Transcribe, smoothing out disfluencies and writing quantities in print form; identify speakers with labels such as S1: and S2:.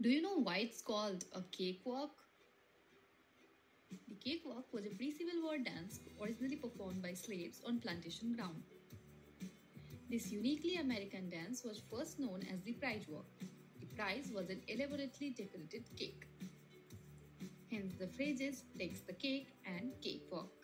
S1: Do you know why it's called a cakewalk? The cakewalk was a pre-Civil War dance originally performed by slaves on plantation ground. This uniquely American dance was first known as the prize walk. The prize was an elaborately decorated cake. Hence the phrases takes the cake and cakewalk.